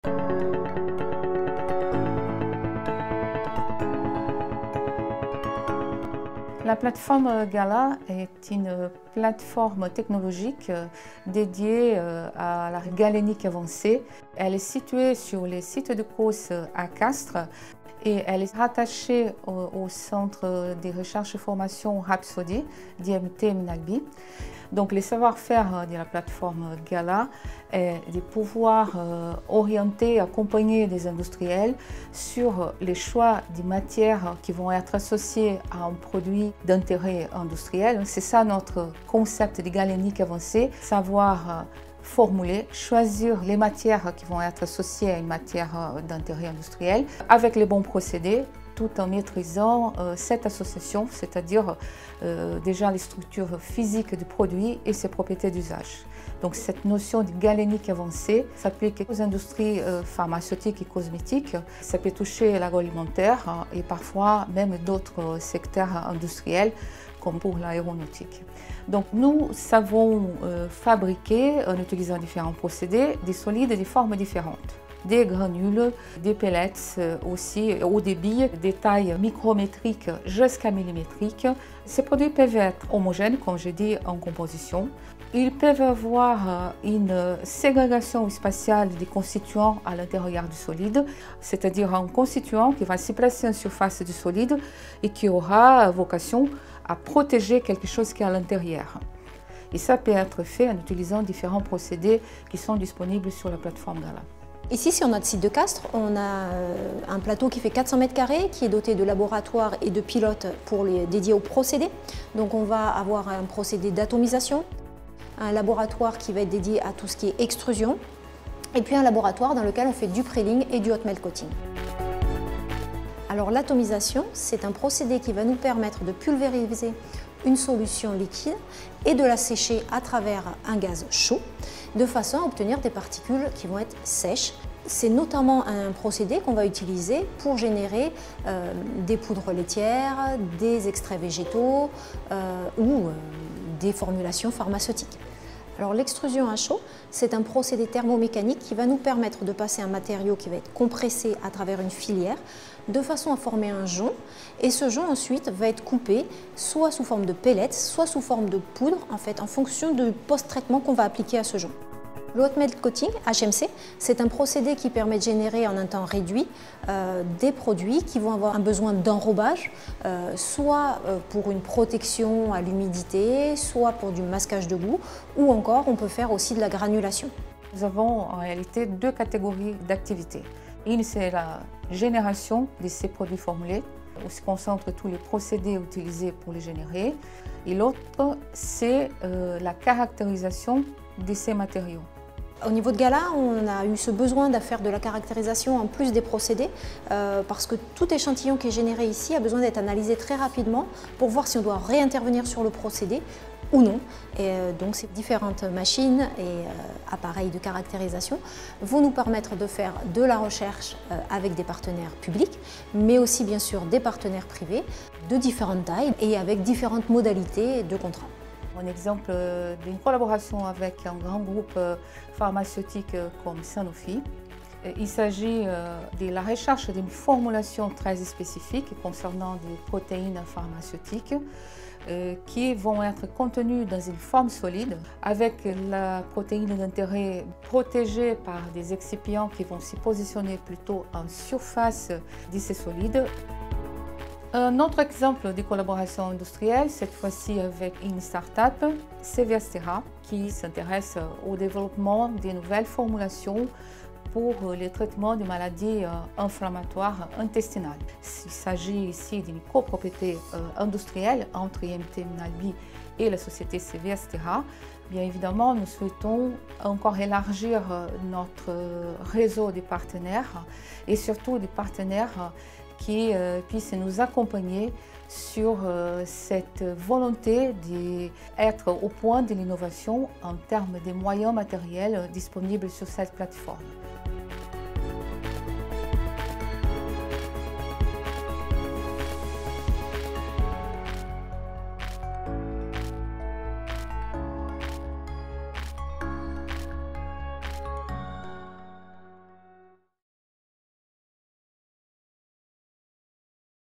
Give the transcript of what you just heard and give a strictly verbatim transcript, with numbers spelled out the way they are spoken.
La plateforme Gala est une plateforme technologique dédiée à la galénique avancée. Elle est située sur les sites de course à Castres et elle est rattachée au, au centre de recherche et formation Rhapsody d'I M T Minalbi. Donc, les savoir-faire de la plateforme Gala est de pouvoir euh, orienter, accompagner des industriels sur les choix des matières qui vont être associées à un produit d'intérêt industriel. C'est ça notre concept de galénique avancée, savoir euh, formuler, choisir les matières qui vont être associées à une matière d'intérêt industriel avec les bons procédés, tout en maîtrisant euh, cette association, c'est-à-dire euh, déjà les structures physiques du produit et ses propriétés d'usage. Donc cette notion de galénique avancée s'applique aux industries euh, pharmaceutiques et cosmétiques. Ça peut toucher l'agroalimentaire hein, et parfois même d'autres secteurs industriels comme pour l'aéronautique. Donc nous savons euh, fabriquer, en utilisant différents procédés, des solides de formes différentes. Des granules, des pellets aussi, ou des billes, des tailles micrométriques jusqu'à millimétriques. Ces produits peuvent être homogènes, comme j'ai dit, en composition. Ils peuvent avoir une ségrégation spatiale des constituants à l'intérieur du solide, c'est-à-dire un constituant qui va se placer en surface du solide et qui aura vocation à protéger quelque chose qui est à l'intérieur. Et ça peut être fait en utilisant différents procédés qui sont disponibles sur la plateforme Gala. Ici, sur notre site de Castres, on a un plateau qui fait quatre cents mètres carrés, qui est doté de laboratoires et de pilotes pour les, dédiés aux procédés. Donc on va avoir un procédé d'atomisation, un laboratoire qui va être dédié à tout ce qui est extrusion, et puis un laboratoire dans lequel on fait du preling et du hot melt coating. Alors l'atomisation, c'est un procédé qui va nous permettre de pulvériser une solution liquide et de la sécher à travers un gaz chaud, de façon à obtenir des particules qui vont être sèches. C'est notamment un procédé qu'on va utiliser pour générer euh, des poudres laitières, des extraits végétaux euh, ou euh, des formulations pharmaceutiques. Alors l'extrusion à chaud, c'est un procédé thermomécanique qui va nous permettre de passer un matériau qui va être compressé à travers une filière de façon à former un jonc, et ce jonc ensuite va être coupé soit sous forme de pellets, soit sous forme de poudre, en fait, en fonction du post-traitement qu'on va appliquer à ce jonc. Le hot melt coating, H M C, c'est un procédé qui permet de générer en un temps réduit euh, des produits qui vont avoir un besoin d'enrobage, euh, soit euh, pour une protection à l'humidité, soit pour du masquage de goût, ou encore on peut faire aussi de la granulation. Nous avons en réalité deux catégories d'activités. Une, c'est la génération de ces produits formulés, où se concentrent tous les procédés utilisés pour les générer. Et l'autre, c'est euh, la caractérisation de ces matériaux. Au niveau de Gala, on a eu ce besoin de faire de la caractérisation en plus des procédés euh, parce que tout échantillon qui est généré ici a besoin d'être analysé très rapidement pour voir si on doit réintervenir sur le procédé ou non. Et euh, donc ces différentes machines et euh, appareils de caractérisation vont nous permettre de faire de la recherche euh, avec des partenaires publics, mais aussi bien sûr des partenaires privés de différentes tailles et avec différentes modalités de contrat. Un exemple d'une collaboration avec un grand groupe pharmaceutique comme Sanofi. Il s'agit de la recherche d'une formulation très spécifique concernant des protéines pharmaceutiques qui vont être contenues dans une forme solide avec la protéine d'intérêt protégée par des excipients qui vont s'y positionner plutôt en surface de ces solides. Un autre exemple de collaboration industrielle, cette fois-ci avec une start-up, Seviastera, qui s'intéresse au développement de nouvelles formulations pour le traitement des maladies inflammatoires intestinales. Il s'agit ici d'une copropriété industrielle entre I M T Minalbi et la société Seviastera. Bien évidemment, nous souhaitons encore élargir notre réseau de partenaires et surtout des partenaires qui euh, puissent nous accompagner sur euh, cette volonté d'être au point de l'innovation en termes des moyens matériels disponibles sur cette plateforme.